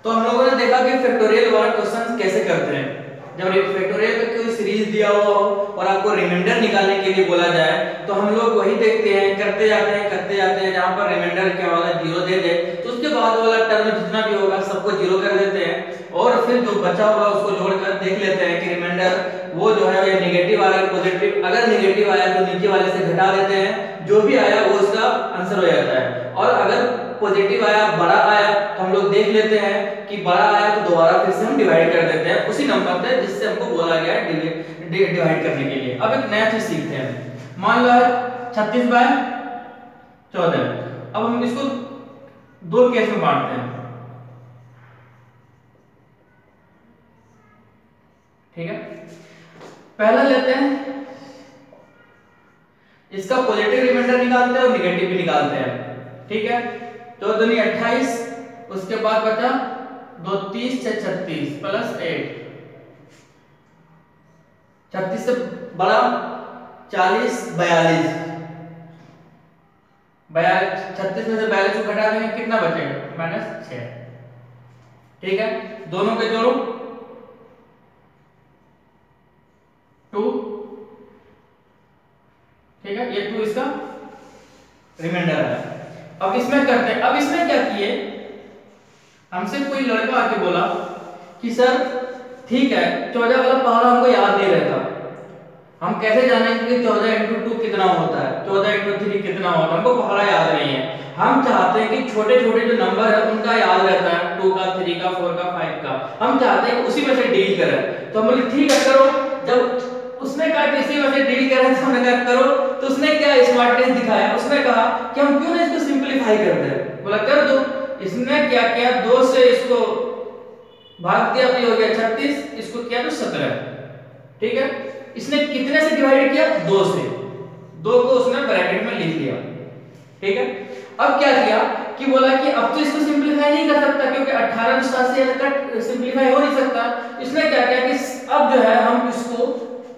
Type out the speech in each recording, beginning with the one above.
तो हम लोगों ने देखा कि फैक्टोरियल वाला क्वेश्चन कैसे करते हैं। जब फैक्टोरियल का कोई सीरीज दिया हुआ हो और आपको रिमाइंडर निकालने के लिए बोला जाए तो हम लोग वही देखते हैं, करते जाते हैं जहां पर रिमाइंडर क्या होगा 0 दे दे तो उसके बाद वाला टर्म जितना भी होगा सबको 0 कर देते हैं और फिर जो बचा होगा उसको जोड़कर देख लेते हैं कि रिमाइंडर वो जो है ये नेगेटिव आ रहा है पॉजिटिव। अगर नेगेटिव आया तो नीचे वाले से घटा देते हैं, जो भी आया वो उसका आंसर हो जाता है। और अगर पॉजिटिव आया, बड़ा आया तो हम लोग देख लेते हैं कि बड़ा आया तो दोबारा फिर से हम डिवाइड कर देते हैं उसी नंबर से जिससे हमको बोला गया है डिवाइड करने के लिए। अब एक नया चीज सीखते हैं। मान लो 36/14। अब हम इसको दो केस में बांटते हैं, ठीक है। पहला लेते हैं, इसका पॉजिटिव रिमाइंडर निकालते हैं और नेगेटिव भी निकालते हैं, ठीक है। 14 दूनी 28, उसके बाद बचा 2 30 6 36 प्लस 8, 36 से बड़ा 40 42, 36 में से 42 को घटा देंगे कितना बचेगा -6, ठीक है। दोनों के जोड़ो 2, ठीक है, ये 2 इसका रिमाइंडर है। अब इसमें करते हैं। अब इसमें क्या किए, हमसे कोई लड़का आके बोला कि सर ठीक है 14 वाला पहाड़ा हमको याद नहीं रहता, हम कैसे जानेंगे कि 14 × 2 कितना होता है, 14 × 3 कितना होता है, हमको पहाड़ा याद नहीं है। हम चाहते हैं कि छोटे छोटे जो नंबर है उनका याद रहता है, 2 का 3 का 4 का 5 का, हम चाहते हैं कि उसी में से डील करें। तो हम बोले ठीक है करो। जब उसने कहा कि इसी में से डील करें तो हमने कहा करो। तो उसने क्या स्मार्टनेस दिखाया, उसने कहा कि हम क्यों ना इसको सिंपलीफाई कर दें। बोला कर दो। इसने क्या किया, 2 से इसको भाग दिया तो ये हो गया 36, इसको किया तो 17, ठीक है। इसने कितने से डिवाइड किया, 2 से, 2 को उसने ब्रैकेट में लिख दिया, ठीक है। अब क्या किया कि बोला कि अब तो इसको सिंपलीफाई नहीं कर सकता क्योंकि 18 तो 7 से कट सिंपलीफाई हो नहीं सकता। इसने क्या किया कि अब जो है हम इसको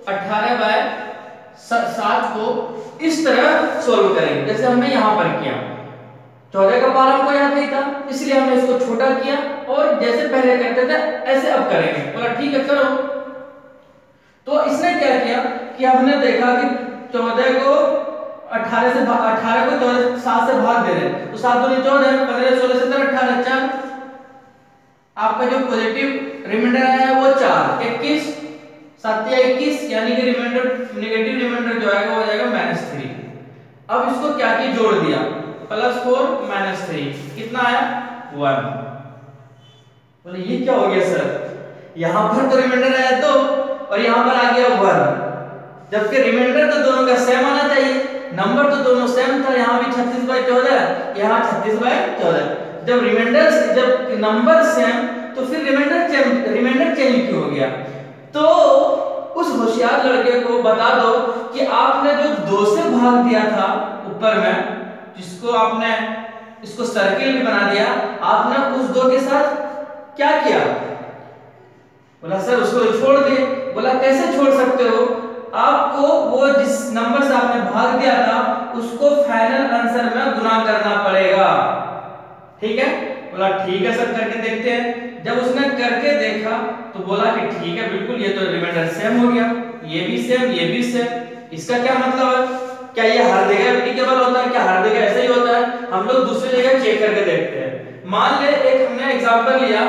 18/7 को इस तरह सोल्व करेंगे जैसे हमने यहां पर किया। 14 का पावर हमको याद नहीं था इसलिए हमने इसको छोटा किया और जैसे पहले करते थे ऐसे अब करेंगे। बोला ठीक है करो। तो इसने क्या किया कि हमने देखा कि 14 को 18 से 7 से भाग दे रहे तो 7 दूनी 14, 15 16 17 18 4। आपका जो पॉजिटिव रिमाइंडर आया है वो 4, 21 7 या 21 यानी कि रिमाइंडर नेगेटिव रिमाइंडर जो आएगा वो हो जाएगा -3। अब इसको क्या किया, जोड़ दिया, +4 -3 कितना आया 1। बोले ये क्या हो गया सर, यहां पर तो रिमाइंडर आया 2 और यहां पर आ गया 1, जबकि रिमाइंडर तो दोनों का सेम आना चाहिए, नंबर तो दोनों सेम था, यहां भी 36/14 यहां 36/14। जब रिमाइंडर जब नंबर सेम तो फिर रिमाइंडर चेंज क्यों हो गया। तो उस होशियार लड़के को बता दो कि आपने जो 2 से भाग दिया था ऊपर में, जिसको आपने इसको सर्किल भी बना दिया, आपने उस 2 के साथ क्या किया। बोला सर उसको छोड़ दिए। बोला कैसे छोड़ सकते हो, आपको वो जिस नंबर से आपने भाग दिया था उसको फाइनल आंसर में गुना करना पड़ेगा, ठीक है। बोला ठीक है सर करके देखते हैं। जब उसने करके देखा तो बोला कि ठीक है बिल्कुल ये तो रिमाइंडर सेम हो गया, ये भी सेम ये भी सेम। इसका क्या मतलब है, क्या ये हर जगह एप्लीकेबल होता है, क्या हर जगह ऐसे ही होता है। हम लोग दूसरी जगह चेक करके देखते हैं। मान ले एक हमने एग्जांपल लिया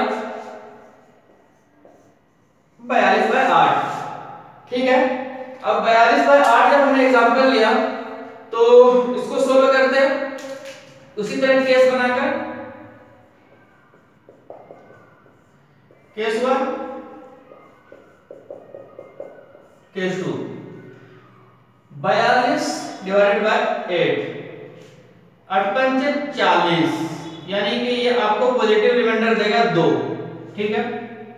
42/8, ठीक है। अब 42/8 जब हमने एग्जांपल लिया तो इसको सोल्व करते हैं उसी तरह केस बनाकर। केस 1 केस 2, 42/8 8 पंचे 40 यानी कि ये आपको पॉजिटिव रिमाइंडर देगा 2, ठीक है।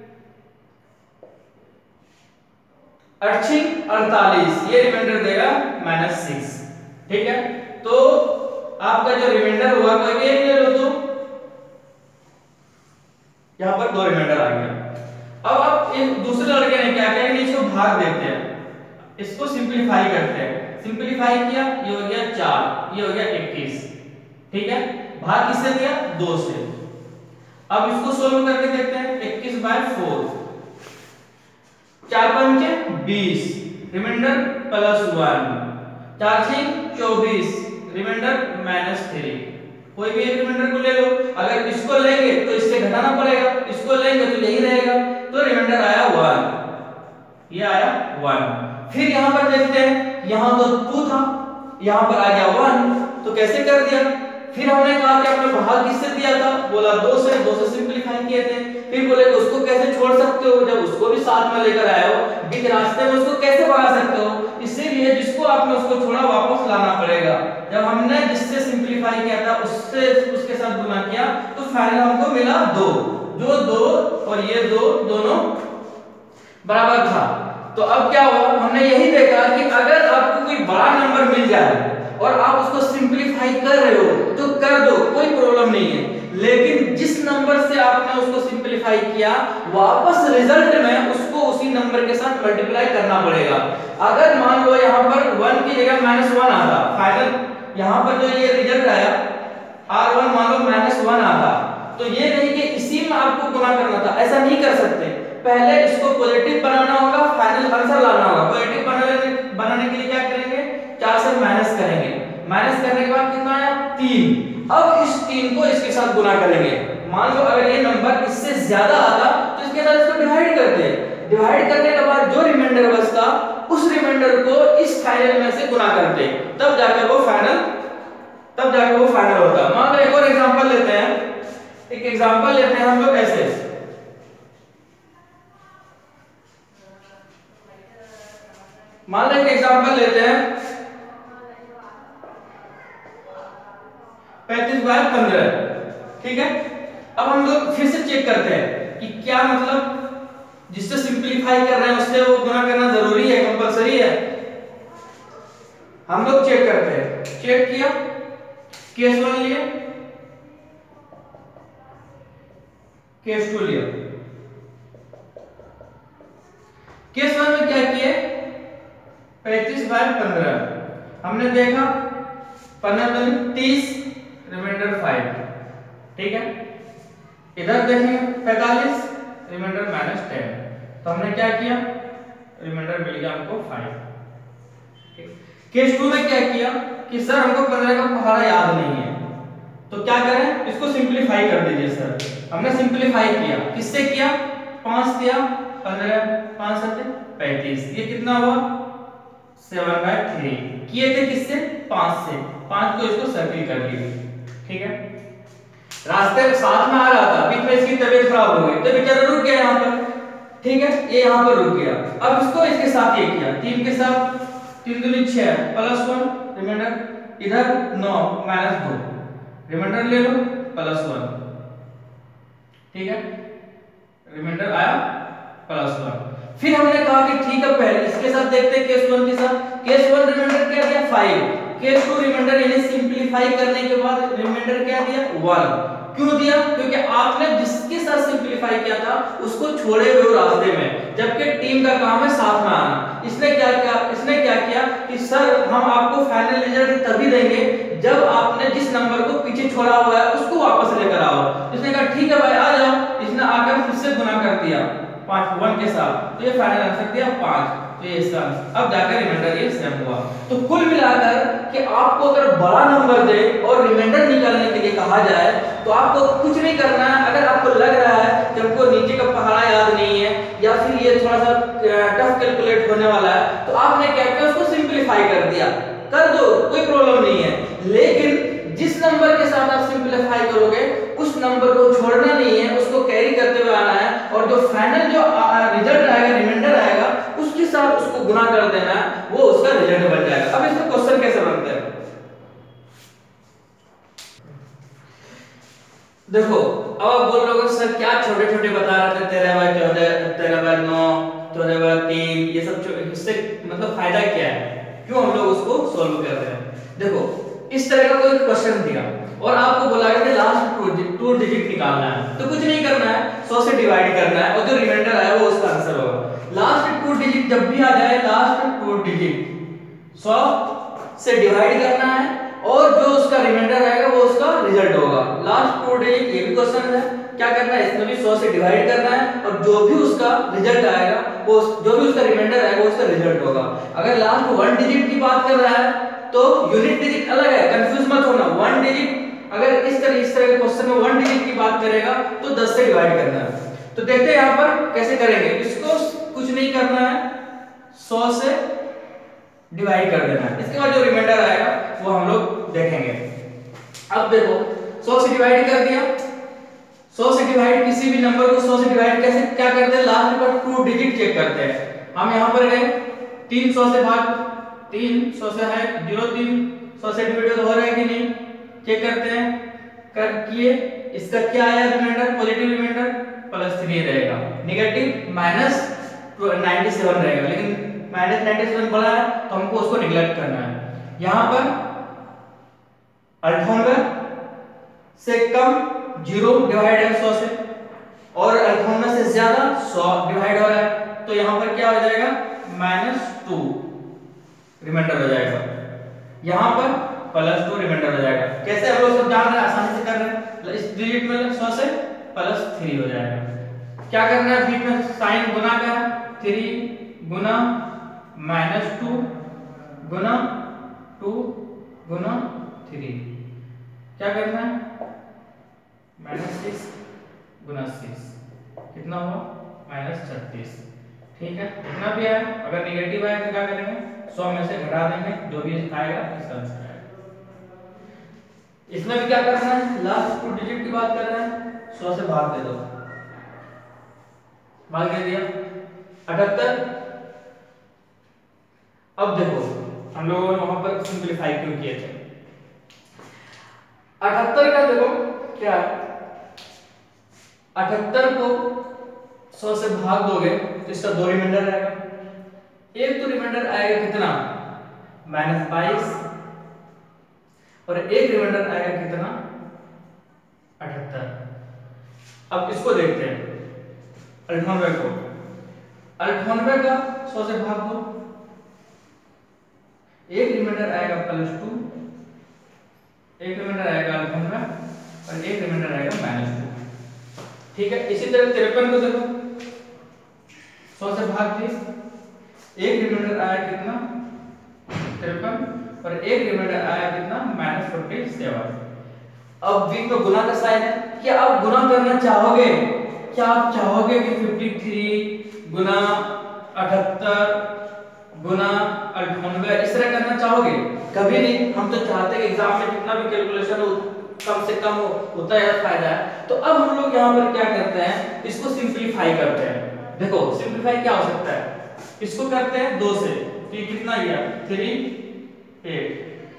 48 ये रिमाइंडर देगा -6, ठीक है। तो आपका जो रिमाइंडर हुआ कोई भी एक ले लो, तो यहां पर 2 रिमाइंडर आ गया। अब एक दूसरे लड़के ने क्या किया कि इसको भाग देते हैं, इसको सिंपलीफाई करते हैं। सिंपलीफाई किया, ये हो गया 4, ये हो गया 21, ठीक है। भाग किससे दिया, 2 से। अब इसको सोल्व करके देखते हैं। 21/4, 4 पंचे 20, रिमाइंडर +1, 4 6 24, रिमाइंडर -3। कोई भी एक रिमाइंडर को ले लो, अगर इसको लेंगे तो इससे घटाना पड़ेगा, इसको लेंगे तो यही रहेगा, तो रिमाइंडर आया 1, ये आया 1। फिर यहां पर देखते हैं, यहां तो 2 था, यहां पर आ गया 1, तो कैसे कर दिया। फिर हमने कहा कि आपने भाग किससे दिया था, बोला 2 से सिंपलीफाई किए थे। फिर बोले कि उसको कैसे छोड़ सकते हो, जब उसको भी साथ में लेकर आए हो, बीच रास्ते में उसको कैसे भगा सकते हो, इसीलिए जिसको आपने उसको छोड़ा वापस लाना पड़ेगा। जब हमने जिससे सिंपलीफाई किया था उससे उसके साथ गुना किया तो फाइनल हमको मिला 2, जो 2 और ये 2 दोनों बराबर था। तो अब क्या हुआ, हमने यही देखा कि अगर आपको कोई बड़ा नंबर मिल जाए और आप उसको सिंपलीफाई कर रहे हो तो कर दो, कोई प्रॉब्लम नहीं है, लेकिन जिस नंबर से आपने उसको सिंपलीफाई किया वापस रिजल्ट में उसको उसी नंबर के साथ मल्टीप्लाई करना पड़ेगा। अगर मान लो यहाँ पर 1 की जगह -1 आता, फाइनल यहाँ पर जो ये रिजल्ट आया R1 मान लो -1 आता, तो ये नहीं कि इसी में आपको गुना करना था, ऐसा नहीं कर सकते। पहले इसको पॉजिटिव बनाना होगा, फाइनल आंसर लाना होगा। पॉजिटिव बनाने के लिए क्या करेंगे, 4 से माइनस करेंगे, माइनस करने के बाद कितना आया 3। अब इस 3 को इसके साथ गुना करेंगे। मान लो अगर ये नंबर इससे ज्यादा आता तो इसके साथ इसको डिवाइड करते, डिवाइड करने के बाद जो रिमाइंडर बचता उस रिमाइंडर को इस फाइनल में से गुना करते, तब जाकर वो फाइनल होता। मान लो एक और एग्जांपल लेते हैं, एक एग्जांपल लेते हैं हम लोग ऐसे, मान लो एक एग्जांपल लेते हैं 35/15, ठीक है। अब हम लोग फिर से चेक करते हैं कि क्या मतलब जिससे सिंपलीफाई कर रहे हैं उससे वो गुना करना जरूरी है, कंपलसरी है। हम लोग चेक करते हैं, चेक किया, केस 1 लिया, केस 2 लिया। केस 1 में क्या किए, 35/15 हमने देखा, 15 30, रिमाइंडर 5, ठीक है। इधर देखेंगे 45, रिमाइंडर -10, तो हमने क्या किया, रिमाइंडर मिल गया हमको 5। केस 2 में क्या किया कि सर हमको 15 का पहाड़ा याद नहीं है, तो क्या करें, इसको सिंपलीफाई कर दीजिए सर। हमने सिंपलीफाई किया, किससे किया, 5 दिया, 15 5 7 35, ये कितना हुआ 7/3। किए थे किससे, 5 से, 5 को इसको सर्किल कर लिए, ठीक है। रास्ते में साथ में आ रहा था, बीच में इसकी तबीयत खराब हो गई तो बेचारा रुक गया यहाँ पर, ठीक है, ये यहाँ पर रुक गया। अब इसको इसके साथ ये किया, 3 के साथ, 3 दूनी 6 +1, रिमाइंडर इधर 9 -2, रिमाइंडर ले लो +1, ठीक है, रिमाइंडर आया +1। फिर हमने कहा कि ठीक है, पहले इसके साथ देखते हैं केस 1 के साथ। केस 1 रिमाइंडर क्या दिया 5, केस 2 रिमाइंडर यानी सिंपलीफाई करने के बाद रिमाइंडर क्या दिया 1। क्यों दिया, क्योंकि आपने जिसके साथ सिंपलीफाई किया था उसको छोड़े हुए रास्ते में, जबकि टीम का काम है साथ में आना। इसने क्या किया कि सर हम आपको फाइनल रिजल्ट तभी देंगे जब आपने जिस नंबर को पीछे छोड़ा हुआ है उसको वापस लेकर आओ। इसने कहा ठीक है भाई आ जाओ, इसने आकर फिर से गुना कर दिया 1 के साथ, तो ये फाइनल आंसर दिया 5, तो ये इसका अब जाकर रिमाइंडर ये सेम हुआ। तो कुल मिलाकर कि आपको अगर बड़ा नंबर दे और रिमाइंडर निकालने के लिए कहा जाए तो आपको कुछ नहीं करना है। अगर आपको लग रहा है कि हमको नीचे का पहाड़ा याद नहीं है या फिर ये थोड़ा सा टफ कैलकुलेट होने वाला है, तो आपने क्या किया, उसको सिंपलीफाई कर दिया, कर दो, कोई प्रॉब्लम नहीं है। लेकिन जिस नंबर के साथ आप सिंपलीफाई करोगे उस नंबर को छोड़ना नहीं है, उसको कैरी करते हुए आना है, और जो फाइनल जो रिजल्ट आएगा, रिमाइंडर आएगा, उसके साथ उसको गुना कर देना है, वो उसका रिजल्ट बन जाएगा। अब इसमें क्वेश्चन कैसे बनते हैं, देखो। अब आप बोल रहे हो सर क्या छोटे छोटे बता रहे थे, 13/14, 13/9, 14/3, ये सब इससे मतलब फायदा क्या है, क्यों हम लोग उसको सोल्व कर रहे हैं। देखो इस तरह का कोई क्वेश्चन दिया और आपको बोला गया कि लास्ट 2 डिजिट निकालना है, तो कुछ नहीं करना है, 100 से डिवाइड करना है और जो रिमाइंडर आया वो उसका आंसर होगा। लास्ट 2 डिजिट जब भी आ जाए, लास्ट 2 डिजिट 100 से डिवाइड करना है और जो उसका रिमाइंडर आएगा वो उसका रिजल्ट रिजल्ट होगा। लास्ट 2 डिजिट ये भी क्वेश्चन है, क्या करना है, इसमें भी 100 से डिवाइड करना है और जो भी उसका रिजल्ट आएगा वो जो भी उसका रिमाइंडर आएगा वो उसका रिजल्ट होगा। अगर लास्ट 1 डिजिट की बात कर रहा है तो यूनिट डिजिट अलग है, कंफ्यूज मत होना। 1 डिजिट अगर इस तरह के क्वेश्चन में 1 डिजिट की बात करेगा तो 10 से डिवाइड करना है। तो देखते हैं यहाँ पर कैसे करेंगे। इसको कुछ नहीं करना है, 100 से डिवाइड कर देना है, इसके बाद जो रिमाइंडर आएगा वो हम लोग देखेंगे। अब देखो 100 से डिवाइड कर दिया, 100 से डिवाइड किसी भी नंबर को 100 से डिवाइड कैसे क्या करते हैं, लास्ट पर 2 डिजिट चेक करते हैं। हम यहाँ पर गए 300 से भाग 300 से है 03, 100 से डिवाइड हो रहा है कि नहीं चेक करते हैं। कर किए, इसका क्या आया रिमाइंडर, पॉजिटिव रिमाइंडर +3 रहेगा, नेगेटिव -97 रहेगा, लेकिन -97 बड़ा है तो हमको उसको निगलेक्ट करना है। यहाँ पर 98 से कम 0 डिवाइड है 100 से, और 98 से ज्यादा 100 डिवाइड हो रहा है, तो यहाँ पर क्या हो जाएगा -2 रिमाइंडर हो जाएगा, यहाँ पर +2 रिमाइंडर हो जाएगा। कैसे हम लोग सब जान रहे हैं, आसानी से कर रहे हैं। इस डिजिट में 100 से +3 हो जाएगा। क्या करना है, बीच में साइन गुना का 3 गुना -2 गुना 2 गुना 3, क्या करना है -6 गुना 6 कितना हुआ -36। ठीक है, इतना भी आया। अगर नेगेटिव आया तो क्या करेंगे, 100 में से घटा देंगे, जो भी आएगा इसका आंसर आएगा। इसमें भी क्या करना है, लास्ट 2 डिजिट की बात कर रहे हैं, 100 से भाग दे दो, भाग दे दिया 78। अब देखो हम लोगों ने वहां पर सिंपलीफाई क्यों किए थे। 78 का देखो क्या, 78 को 100 से भाग दोगे तो इसका 2 रिमाइंडर आएगा। एक तो रिमाइंडर आएगा कितना -22, और एक रिमाइंडर आएगा कितना 78। अब इसको देखते हैं 98 को, 98 का 100 से भाग दो, एक रिमाइंडर आएगा +2, एक रिमाइंडर आएगा 98 और एक रिमाइंडर आएगा -2। ठीक है, इसी तरह 53 को देखो 100 से भाग दिए, एक रिमाइंडर आया कितना 53 और एक रिमाइंडर आया कितना -47। अब बीच में गुना का साइन है, क्या आप गुना करना चाहोगे, क्या आप चाहोगे कि 53 गुना 78 गुना 98 इस तरह करना चाहोगे? कभी नहीं। हम तो चाहते हैं कि एग्जाम में जितना भी कैलकुलेशन हो कम से कम हो, उतना ज्यादा फायदा है। तो अब हम लोग यहाँ पर क्या करते हैं, इसको सिंपलीफाई करते हैं। देखो सिंपलीफाई क्या हो सकता है, इसको करते हैं 2 से, तो ये कितना गया 3 8,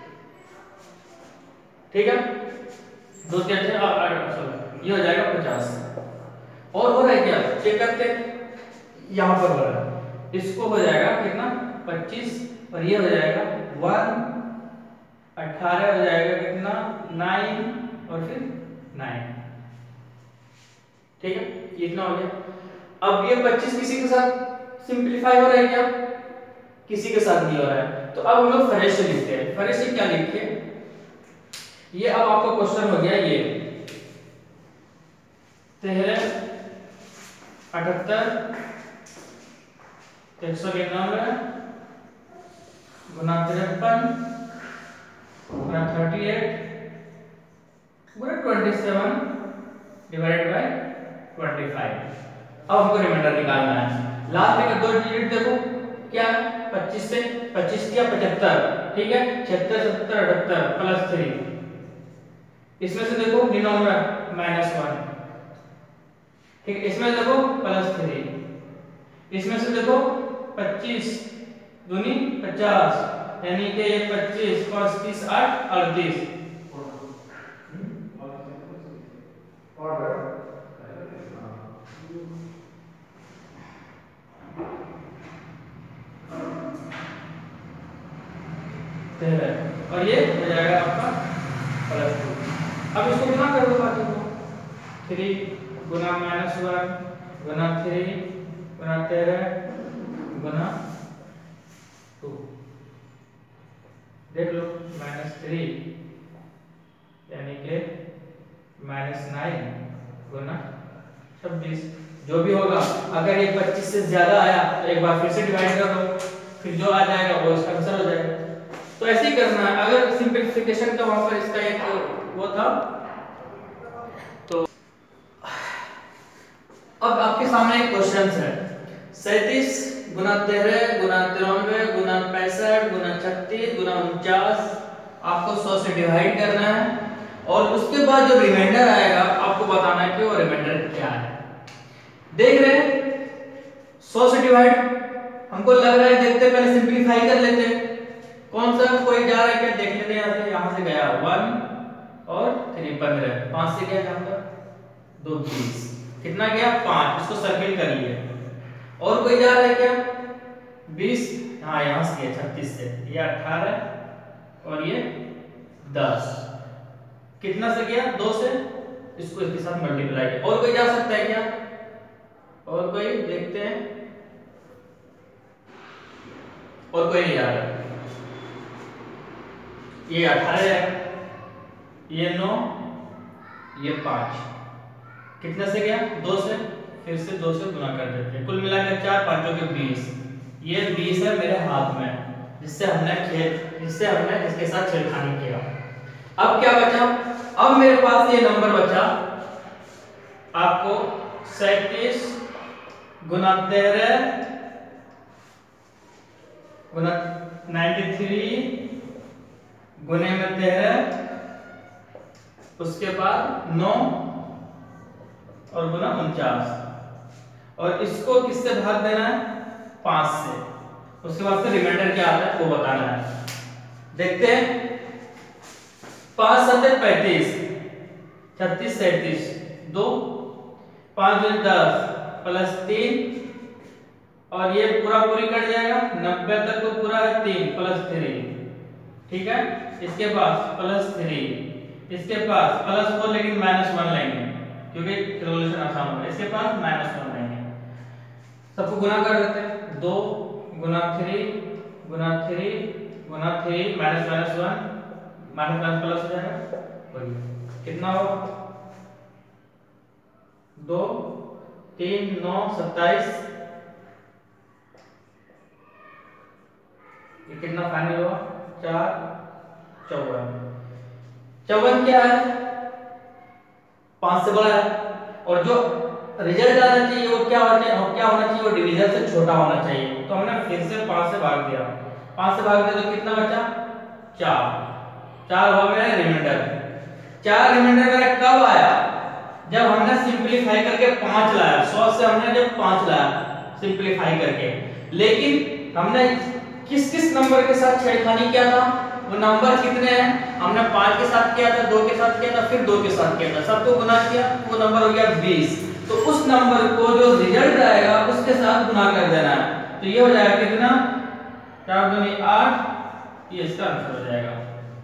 ठीक है, 2 से 8 ये हो जाएगा 50। और हो रहा है क्या, चेक करते हैं, यहाँ पर हो रहा है, इसको हो जाएगा कितना 25 और ये हो जाएगा 1 18 हो जाएगा कितना 9 और फिर 9। ठीक है, इतना हो गया। अब ये 25 किसी के साथ सिंपलीफाई हो रहा है क्या, किसी के साथ नहीं हो रहा है, तो अब हम लोग फ्रेश से लिखते हैं। फ्रेश से क्या लिखिए, ये अब आपका क्वेश्चन हो गया ये 13 78 199 गुना 53 गुना 38 गुना 27 डिवाइडेड बाय 25। अब हमको रिमाइंडर निकालना है। लास्ट में 2 डिजिट देखो क्या, 25 से 25 किया 75, ठीक है, 76 77 78 +3, इसमें से देखो 99 -1, ठीक है, इसमें देखो +3, इसमें से देखो 25 दूनी 50, यानी कि ये 25 + 30 8 38। और ये हो जाएगा आपका +2। अब इसको गुना कर दो बाकी को, 3 गुना -1 गुना 3 गुना 13 गुना 2, देख लो -3 यानी कि -9 गुना 26, जो भी होगा। अगर ये 25 से ज्यादा आया तो एक बार फिर से डिवाइड कर दो, फिर जो आ जाएगा वो इसका आंसर हो जाएगा। तो ऐसे ही करना है। अगर सिंपलीफिकेशन का वहां पर इसका एक वो था, तो अब आपके सामने एक क्वेश्चन है 37 गुना 13 गुना 93 गुना 65 गुना 36 गुना 49, आपको 100 से डिवाइड करना है और उसके बाद जो रिमाइंडर आएगा आपको बताना है कि वो रिमाइंडर क्या है। देख रहे हैं 100 से डिवाइड हमको लग रहा है, देखते पहले सिंपलीफाई कर लेते हैं। कौन सा कोई जा रहा है क्या देख लेते हैं। यहाँ से गया 1 और 3 15, 5 से गया यहाँ पर 2 20, कितना गया 5, इसको सर्किल कर लिए। और कोई जा रहा है क्या 20, हाँ यहाँ से गया 36 से, ये 18 और ये 10, कितना से गया 2 से, इसको इसके साथ मल्टीप्लाई किया। और कोई जा सकता है क्या, और कोई देखते हैं, और कोई नहीं जा रहा। ये 18 है, ये 9, ये 5, कितने से गया 2 से, फिर से 2 से गुना कर देते हैं, कुल मिलाकर 4 5 के 20, ये 20 है मेरे हाथ में, जिससे हमने इसके साथ छेड़खानी किया। अब क्या बचा, अब मेरे पास ये नंबर बचा आपको 37 गुना 13 गुना 93 गुने में 13, उसके बाद 9 और गुना 49, और इसको किससे भाग देना है 5 से। उसके बाद फिर रिमाइंडर क्या आता है वो बताना है। देखते हैं 5 7 35, 36 37 2, 5 10 प्लस 3, और ये पूरा पूरी कट जाएगा 90 तक तो पूरा है 3 प्लस 3, ठीक है। इसके पास प्लस 3, इसके पास प्लस 4 लेकिन -1 लेंगे क्योंकि रिवोल्यूशन आसान होगा। इसके पास -1 लेंगे, सबको गुना कर देते हैं। 2 गुना 3 गुना 3 गुना 3 माइनस माइनस 1 माइनस प्लस हो जाएगा, कितना होगा 2 3 9 27, ये कितना फाइनल हुआ 4 54। 54 क्या है 5 से बड़ा है, और जो रिजल्ट आना चाहिए वो क्या होना चाहिए वो डिवीजन से छोटा होना चाहिए। तो हमने फिर से 5 से भाग दिया, 5 से भाग दिया तो कितना बचा 4 हुआ मेरा रिमाइंडर। 4 रिमाइंडर मेरा कब आया, जब हमने सिंपलीफाई करके 5 लाया। 100 से हमने जब 5 लाया सिंपलीफाई करके, लेकिन हमने किस किस नंबर के साथ छेड़खानी किया था, वो नंबर कितने हैं, हमने 5 के साथ किया था, 2 के साथ किया था, फिर 2 के साथ किया था, सबको गुना किया, वो नंबर हो गया 20। तो उस नंबर को जो रिजल्ट आएगा उसके साथ गुना कर देना है। तो ये हो जाएगा कितना 4 दूनी 8, ये इसका आंसर हो जाएगा।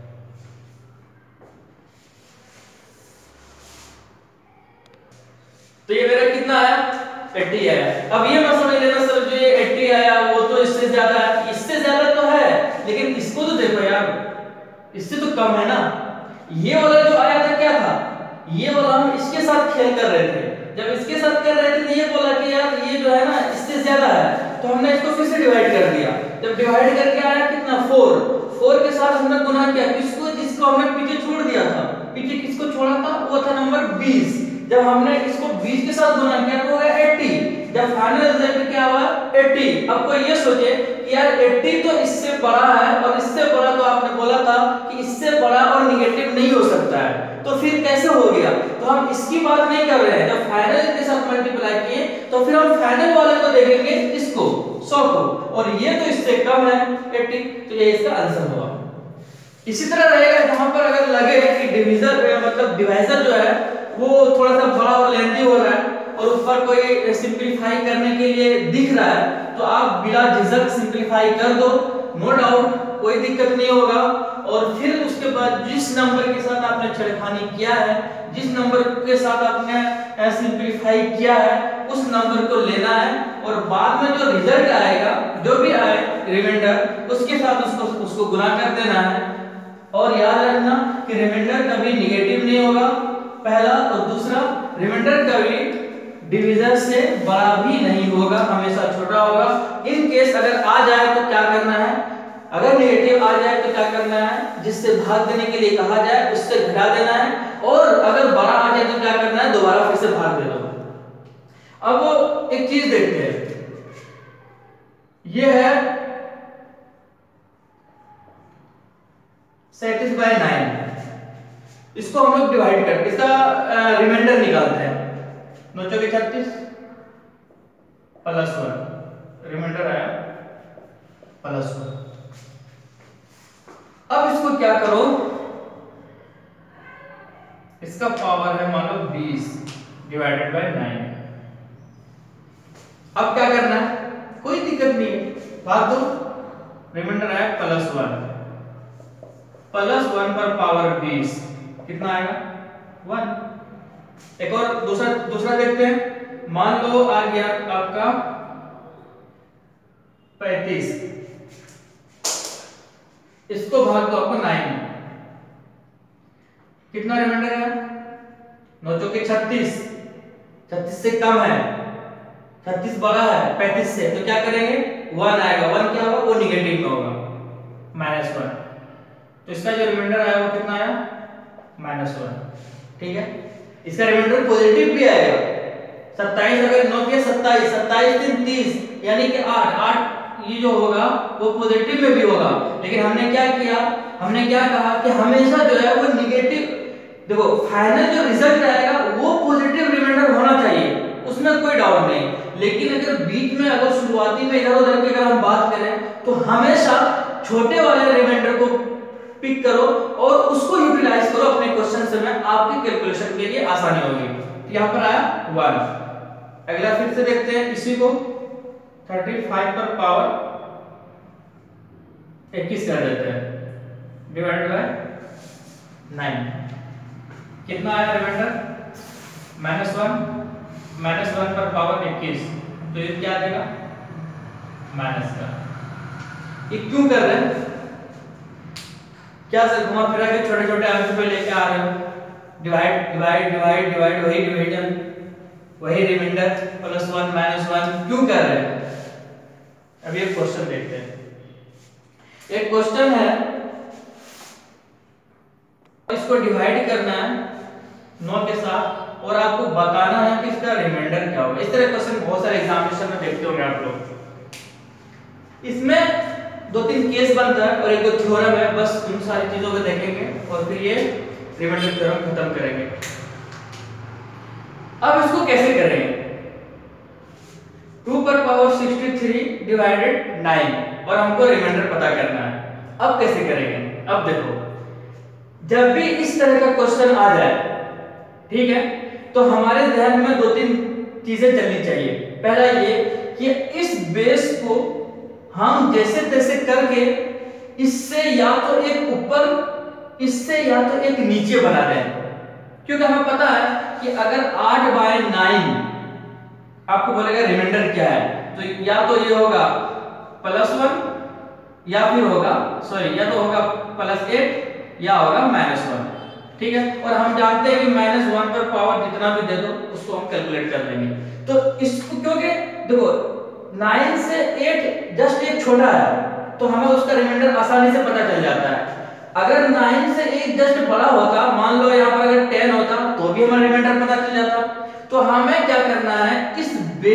तो ये मेरा कितना आया 80 आया। अब ये मत समझ लेना सर जो ये 80 आया वो तो इससे ज्यादा है, इससे ज्यादा तो है लेकिन इसको तो देखो यार, इससे तो कम है ना। ये वाला जो आया था क्या था, ये वाला हम इसके साथ खेल कर रहे थे। जब इसके साथ कर रहे थे तो ये बोला कि यार ये जो है ना इससे ज्यादा है, तो हमने इसको फिर से डिवाइड कर दिया। जब डिवाइड करके आया कितना 4 के साथ हमने गुना किया, किसको जिसको हमने पीछे छोड़ दिया था, पीछे किसको छोड़ा था वो था नंबर 20। जब हमने इसको 20 के साथ गुना किया तो हो गया 80। जब फाइनल रिजल्ट क्या हुआ 80। अब कोई ये सोचे कि यार 80 तो इससे बड़ा है, और इससे बड़ा तो आपने बोला था कि इससे बड़ा और निगेटिव नहीं हो सकता है, तो फिर कैसे हो गया। तो हम इसकी बात नहीं कर रहे हैं। जब फाइनल के साथ मल्टीप्लाई किए तो फिर हम फाइनल वाले को देखेंगे, इसको 100 को, और ये तो इससे कम है 80, तो ये इसका आंसर होगा। इसी तरह रहेगा जहां पर अगर लगे कि डिवीजर मतलब डिवाइजर जो है वो थोड़ा सा बड़ा और लेंथी हो रहा है और ऊपर कोई सिंपलीफाई करने के लिए दिख रहा है, तो आप बिना झिझक सिंपलीफाई कर दो, नो डाउट कोई दिक्कत नहीं होगा। और फिर उसके बाद जिस नंबर के साथ आपने छेड़खानी किया है, जिस नंबर के साथ आपने सिंपलीफाई किया है, उस नंबर को लेना है और बाद में जो रिजल्ट आएगा, जो भी आए रिमाइंडर, उसके साथ उसको गुना कर देना है। और याद रखना कि रिमाइंडर कभी नेगेटिव नहीं होगा, पहला और दूसरा रिमाइंडर कभी डिवीजन से बड़ा भी नहीं होगा, हमेशा छोटा होगा। इन केस अगर आ जाए तो क्या करना है, अगर नेगेटिव आ जाए तो क्या करना है, जिससे भाग देने के लिए कहा जाए उससे घटा देना है, और अगर बड़ा आ जाए तो क्या करना है, दोबारा फिर से भाग दे दो। अब एक चीज देखते हैं, ये है 37/9, इसको हम लोग डिवाइड करके इसका रिमाइंडर निकालते हैं। 9 चौके 36 +1 रिमाइंडर आया +1। अब इसको क्या करो, इसका पावर है मान लो 20 / 9। अब क्या करना है, कोई दिक्कत नहीं है, भाग दो, रिमाइंडर आया +1 पर पावर 20 कितना आएगा 1। एक और दूसरा देखते हैं, मान लो आ गया आपका 35, इसको भाग दो आपको 9, कितना रिमाइंडर है 9 चौके 36, 36 से कम है, 36 बड़ा है 35 से, तो क्या करेंगे 1 आएगा, 1 क्या होगा, वो निगेटिव में होगा -1, तो इसका जो रिमाइंडर आया वो कितना आया -1। ठीक है, इसका रिमाइंडर पॉजिटिव भी आएगा, 27 अगर 9 के 27, 27 3 30, यानी कि 8 ये जो होगा वो पॉजिटिव में भी होगा। लेकिन हमने क्या किया, हमने क्या कहा कि हमेशा जो है वो निगेटिव, देखो फाइनल जो रिजल्ट आएगा वो पॉजिटिव रिमाइंडर होना चाहिए, उसमें कोई डाउट नहीं। लेकिन अगर बीच में अगर शुरुआती में इधर उधर की अगर हम बात करें तो हमेशा छोटे वाले रिमाइंडर को पिक करो और उसको यूटिलाइज करो अपने क्वेश्चन से, में आपके कैलकुलेशन के लिए आसानी होगी। यहाँ पर आया 1। अगला फिर से देखते हैं इसी को, 35 पर पावर 21 कर देते हैं डिवाइडेड बाय 9, कितना आया रिमाइंडर -1 पर पावर 21, तो ये क्या देगा माइनस का। ये क्यों कर रहे हैं, क्या सर घुमा फिरा के छोटे छोटे आंसर पे लेके आ रहे हो, डिवाइड वही डिवीजन वही रिमाइंडर +1 -1 क्यों कर रहे हैं। अभी एक क्वेश्चन देखते हैं, एक क्वेश्चन है, इसको डिवाइड करना है 9 के साथ और आपको बताना है कि इसका रिमाइंडर क्या होगा। इस तरह क्वेश्चन बहुत सारे एग्जामिनेशन में देखते होंगे आप लोग। इसमें 2-3 केस बनता है और एक दो थ्योरम है, बस उन सारी चीजों को देखेंगे और फिर ये रिमाइंडर थ्योरम खत्म करेंगे। अब इसको कैसे करेंगे, 2 पर पावर 63 डिवाइडेड 9 और हमको रिमाइंडर पता करना है। अब कैसे करेंगे, अब देखो जब भी इस तरह का क्वेश्चन आ जाए, ठीक है, तो हमारे ध्यान में 2-3 चीजें चलनी चाहिए। पहला ये कि इस बेस को हम जैसे तैसे करके इससे या तो एक ऊपर इससे या तो एक नीचे बना दें, क्योंकि हमें पता है कि अगर 8/9 आपको बोलेगा रिमाइंडर क्या है, तो या तो ये होगा +1 या फिर होगा या तो होगा +8 या होगा -1। ठीक है, और हम जानते हैं कि -1 पर पावर जितना भी दे दो उसको हम कैलकुलेट कर लेंगे। तो इसको क्योंकि देखो 9 से 8 जस्ट एक छोटा है तो हमें उसका रिमाइंडर आसानी से पता चल जाता है। अगर 9 से 8 जस्ट बड़ा होता, मान लो यहाँ पर अगर 10 होता तो भी हमें रिमाइंडर पता चल जाता। तो हमें क्या करना है, इस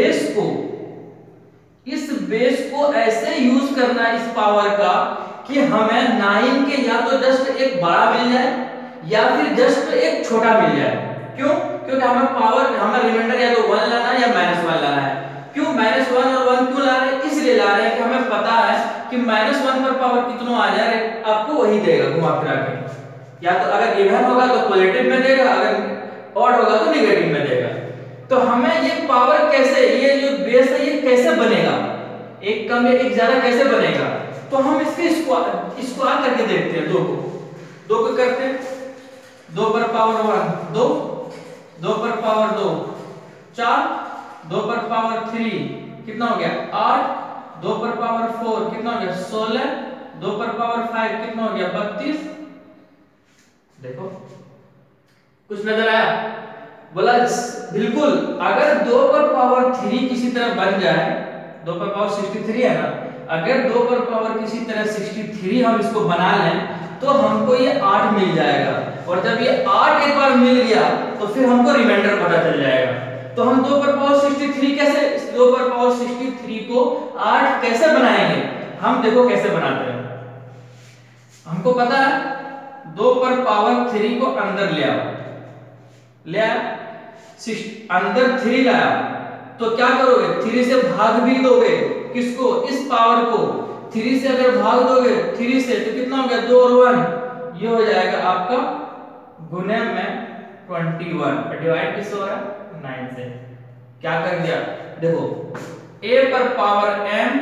बेस को ऐसे यूज करना है इस पावर का कि हमें 9 के या तो जस्ट एक बड़ा मिल जाए या फिर जस्ट एक छोटा मिल जाए। क्यों, क्योंकि हमें रिमाइंडर या तो 1 लाना है या -1 लाना है। क्यों -1 और 1 क्यों ला रहे हैं, इसलिए ला रहे हैं कि हमें पता है कि -1 पर पावर कितना आ जाए आपको वही देगा घुमा फिरा के। या तो अगर इवन होगा तो पॉजिटिव में देगा, अगर ऑड होगा तो नेगेटिव में देगा। तो हमें ये पावर कैसे, ये जो बेस है ये कैसे बनेगा, एक कम या एक ज्यादा कैसे बनेगा, तो हम इसके स्क्वायर करके देखते हैं। 2 को करते हैं, 2 पर पावर 1 2, 2 पर पावर 2 4, 2 पर पावर 3 कितना हो गया 8, 2 पर पावर 4 कितना हो गया 16, 2 पर पावर 5 कितना हो गया 32। देखो कुछ नजर आया? बोला बिल्कुल, अगर 2 पर पावर 3 किसी तरह बन जाए, 2 पर पावर 63 है ना, अगर 2 पर पावर किसी तरह 63 हम इसको बना लें तो हमको ये 8 मिल जाएगा, और जब ये 8 एक बार मिल गया तो फिर हमको रिमाइंडर पता चल जाएगा। तो हम 2 पर पावर 63 कैसे, 2 पर पावर 63 को 8 कैसे बनाएंगे? हम देखो कैसे बनाते हैं। हमको पता है 2 पर पावर 3 को अंदर ले आओ, ले आया, अंदर 3 लाया, तो क्या करोगे? 3 से भाग भी दोगे, किसको? इस पावर को। 3 से अगर भाग दोगे 3 से तो कितना हो गया? 2 और 1, ये हो जाएगा आपका गुने में 21, डिवाइड किससे हो रहा है? 9 से। क्या कर दिया? देखो a पर पावर m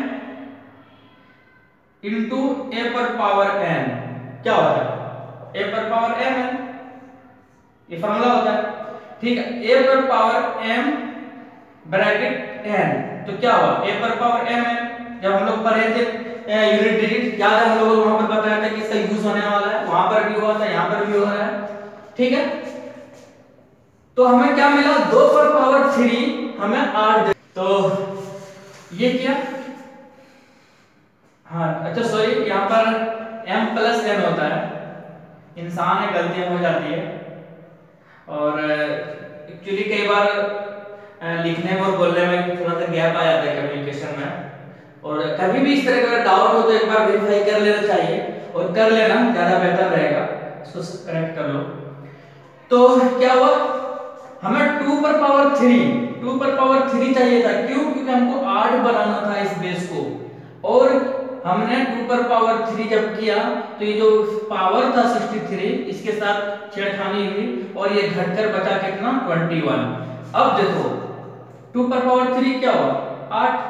इंटू a पर पावर n क्या होता है? a पर पावर m है, ये फॉर्मूला होता है, ठीक है। a पर पावर m ब्रैकेट n, तो क्या हुआ? a पर पावर m है। जब हम लोग पढ़े थे यूनिट डिजिट, याद है हम लोगों को वहां पर बताया था कि इसका यूज होने वाला है, वहां पर भी हुआ था, यहां पर भी हो रहा है, ठीक है। तो हमें क्या मिला? 2 पर पावर 3 हमें 8 दे, तो ये क्या, हाँ अच्छा सॉरी, यहाँ पर m प्लस n होता है, इंसान है, गलतियां हो जाती है, और एक्चुअली कई बार लिखने में और बोलने में थोड़ा सा गैप आ जाता है कम्युनिकेशन में, और कभी भी इस तरह का डाउट हो तो एक बार वेरीफाई कर लेना चाहिए, और कर लेना ज्यादा बेहतर रहेगा, इसको करेक्ट कर लो। तो क्या हुआ? हमें 2 पर पावर 3 चाहिए था, क्यों? क्योंकि हमको 8 बनाना था इस बेस को, और हमने 2 पर पावर 3 जब किया तो ये जो पावर था 63 इसके साथ छेड़खानी हुई, और ये घटकर बचा कितना? 21। अब देखो 2 पर पावर 3 क्या हुआ? 8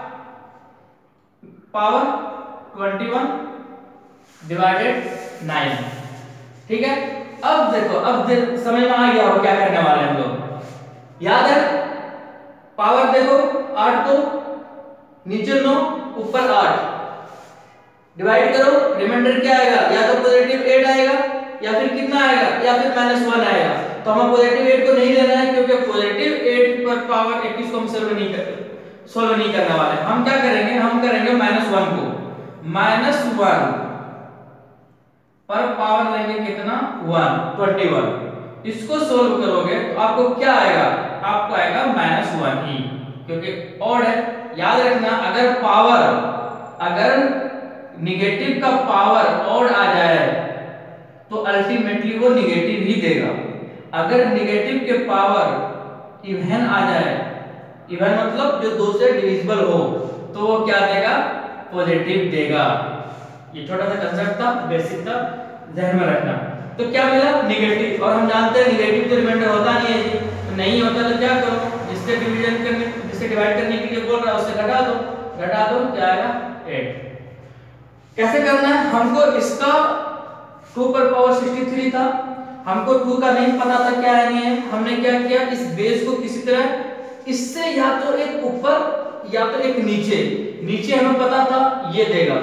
पावर 21 डिवाइडेड 9, ठीक है। अब देखो, अब समझ में आ गया हो क्या करने वाले हम लोग, याद है? पावर देखो 8 को नीचे 9 ऊपर 8, डिवाइड करो, रिमाइंडर क्या आएगा? या तो पॉजिटिव 8 आएगा, या फिर कितना आएगा? या फिर -1 आएगा। तो हमें पॉजिटिव 8 को नहीं लेना है, क्योंकि पॉजिटिव 8 पर पावर 21 को हम सोल्व नहीं करने वाले। हम क्या करेंगे? हम करेंगे -1 को, -1 पर पावर लेंगे कितना? 1, 21। इसको सोल्व करोगे तो आपको क्या आएगा? आपको आएगा -1 ही, क्योंकि ऑड है। याद रखना, अगर निगेटिव का पावर ऑड आ जाए तो अल्टीमेटली वो निगेटिव ही देगा। अगर निगेटिव के पावर इवन आ जाए, इवन मतलब जो 2 से डिविजिबल हो, तो वो क्या देगा? पॉजिटिव देगा। ये छोटा सा कंसेप्ट था, बेसिक था, ध्यान में रखना। तो क्या मिला? निगेटिव, और हम जानते हैं निगेटिव तो रिमाइंडर होता नहीं है जी, तो नहीं होता तो क्या करो? जिससे डिवाइड करने के लिए बोल रहा है उससे घटा दो, क्या आएगा? 8। कैसे करना है? हमको इसका 2 पर पावर 63 था, हमको 2 का नहीं पता था क्या है नहीं है। हमने क्या किया? इस बेस को किसी तरह इससे या तो एक ऊपर या तो एक नीचे हमें पता था ये देगा,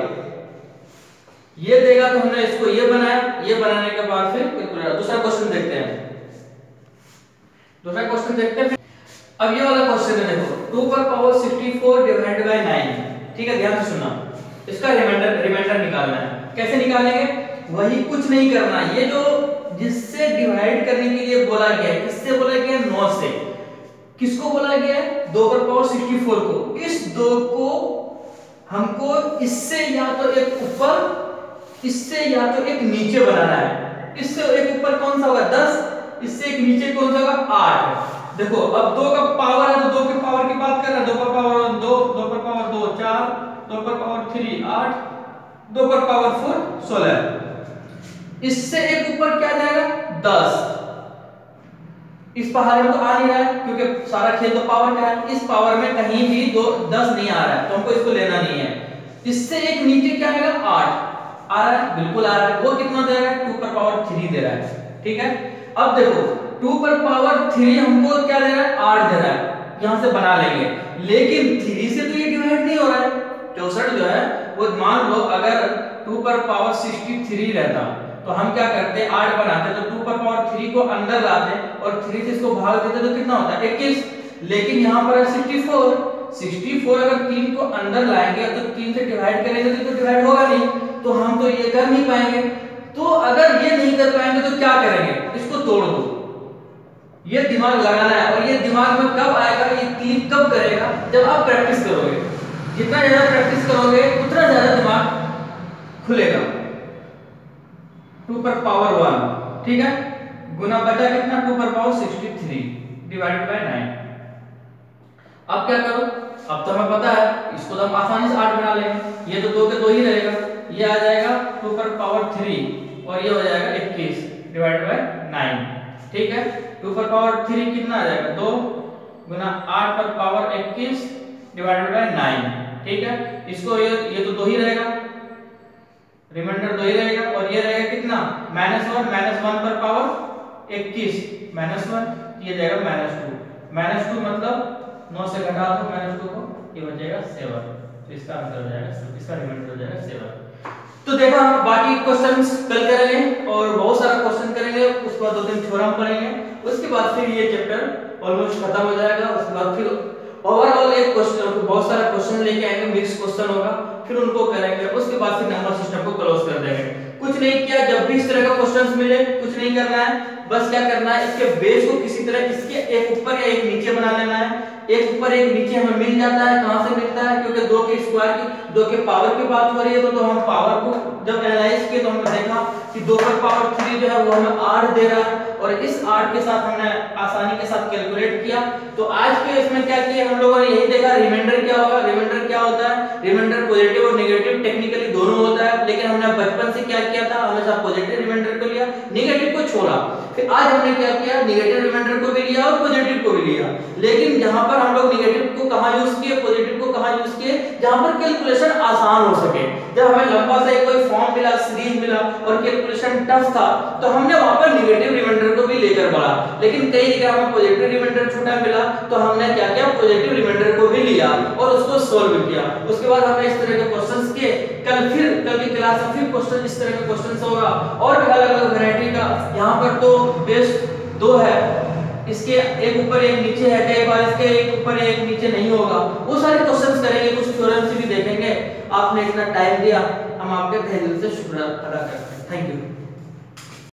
तो हमने इसको ये बनाया। ये बनाने के बाद फिर दूसरा क्वेश्चन देखते हैं। अब ये वाला क्वेश्चन है, देखो 2 पर पावर 64 डिवाइडेड बाय 9, ठीक है, ध्यान से सुनना। इसका रिमाइंडर निकालना है। कैसे निकालेंगे? वही, कुछ नहीं करना, ये जो जिससे डिवाइड करने के लिए बोला गया है, किससे बोला गया? 9 से। किसको बोला गया है? 2 पर पावर 64 को। इस 2 को हमको इससे या तो एक ऊपर, इससे या तो एक नीचे बनाना है। इससे एक ऊपर कौन सा होगा? 10, इससे एक नीचे कौन सा होगा? 8। देखो अब 2 का पावर है तो 2 की पावर की बात कर रहे हैं। 2 पर पावर 2, 2 पर पावर 2 4, 2 पर पावर 3 8, 2 पर पावर 4 16। इससे एक ऊपर क्या जाएगा? 10। इस पहाड़ में तो आ नहीं रहा है, क्योंकि सारा खेल तो पावर का है। इस पावर में कहीं भी 10 नहीं आ रहा है, तो हमको इसको लेना नहीं है। इससे एक नीचे क्या आएगा? 8 आ रहा है, बिल्कुल आ रहा है। वो कितना दे रहा है? 2 पर पावर 3 दे रहा है, ठीक है। अब देखो 2 पर पावर 3 हमको क्या दे रहा है? 8 दे रहा है, यहां से बना लेंगे। लेकिन 3 से तो ये डिवाइड नहीं हो रहा है। 64 जो है वो मान लो अगर 2 पर पावर 63 रहता तो हम क्या करते हैं 8 बनाते तो 2 पर पावर 3 को अंदर लाते और 3 से इसको भाग देते तो कितना होता है 21। लेकिन यहाँ पर 64 अगर 3 को अंदर लाएंगे तो 3 से डिवाइड करेंगे तो डिवाइड होगा नहीं, तो हम तो ये कर नहीं पाएंगे। तो अगर ये नहीं कर पाएंगे तो क्या करेंगे, इसको तोड़ दो। ये दिमाग लगाना है और ये दिमाग में कब आएगा, ये क्लिक कब करेगा, जब आप प्रैक्टिस करोगे। जितना ज्यादा प्रैक्टिस करोगे उतना ज्यादा दिमाग खुलेगा। 2 पर पावर 1 ठीक है, गुना बचा कितना 2 पर पावर 63 डिवाइडेड बाय 9। अब क्या करो, अब तो हमें पता है इसको तो हम आसानी से 8 बना लेंगे। ये तो 2 के 2 ही रहेगा, ये आ जाएगा 2 पर पावर 3 और ये हो जाएगा 21 डिवाइडेड बाय 9 ठीक है। 2 पर पावर 3 कितना आ जाएगा 2 गुना 8 पर पावर 21 डिवाइडेड बाय 9 ठीक है। इसको ये तो 2 ही रहेगा, रिमाइंडर 2 ही रहेगा और ये रहेगा कितना -1 पर पावर 21 -1 ये जाएगा -2 मतलब 9 से घटा दो -2 को, ये बचेगा 7। तो इसका आंसर हो जाएगा, इसका रिमाइंडर हो जाएगा 7। तो देखा हम बाकी क्वेश्चंस कल करेंगे और बहुत सारा क्वेश्चन करेंगे, उसके बाद 2-3 थ्योरम पढ़ेंगे, उसके बाद फिर ये चैप्टर ऑलमोस्ट खत्म हो जाएगा। उसके बाद फिर ओवरऑल एक क्वेश्चन, बहुत सारा क्वेश्चन लेके आएंगे, मिक्स क्वेश्चन होगा, फिर उनको करेंगे। उसके बाद फिर नंबर सिस्टम को क्लोज कर देंगे। कुछ नहीं किया, जब भी इस तरह का क्वेश्चंस मिले कुछ नहीं करना है, बस क्या करना है इसके बेस को किसी तरह इसके एक ऊपर या एक नीचे बना लेना है। एक ऊपर एक नीचे हमें मिल जाता है, कहां से मिलता है, क्योंकि 2 के स्क्वायर की 2 के पावर की बात हो रही है, तो हम पावर को जब एनालाइज किए तो हमने देखा कि 2 पर पावर 3 जो है वो हमें 8 दे रहा है और इस 8 के साथ हमने आसानी के साथ कैलकुलेट किया। तो आज के इसमें क्या किया हम लोगों ने, यही देखा रिमाइंडर क्या होगा। रिमाइंडर क्या होता है, रिमाइंडर पॉजिटिव और नेगेटिव टेक्निकली दोनों होता है, लेकिन हमने बचपन से क्या किया था, हमेशा पॉजिटिव रिमाइंडर को लिया, नेगेटिव को छोड़ा। फिर आज हमने क्या किया, नेगेटिव रिमाइंडर को भी लिया और पॉजिटिव को भी लिया। लेकिन जहां पर हम लोग नेगेटिव को कहां यूज किए, पॉजिटिव को कहां यूज किए, जहां पर कैलकुलेशन आसान हो सके। जब हमें लंबा सा कोई फॉर्म मिला, सीरीज मिला और कैलकुलेशन टफ था, तो हमने वहां पर नेगेटिव रिमाइंडर को भी लेकर बढ़ा। लेकिन कई जगह हमें पॉजिटिव रिमाइंडर छोटा मिला, तो हमने क्या किया, पॉजिटिव रिमाइंडर को भी लिया और उसको सोल्व किया। उसके बाद हमने इस तरह के क्वेश्चंस किए। कल की क्लास में फिर क्वेश्चन इस तरह के क्वेश्चंस होगा और भी अलग-अलग वैरायटी का। यहां पर तो बेस 2 है, इसके एक ऊपर एक नीचे है, कई बार इसके एक ऊपर एक नीचे नहीं होगा। वो सारे क्वेश्चंस करेंगे, कुछ थ्योरम्स भी देखेंगे। आपने इतना टाइम दिया, हम आपके तहे दिल से शुक्रिया अदा करते हैं। Thank you.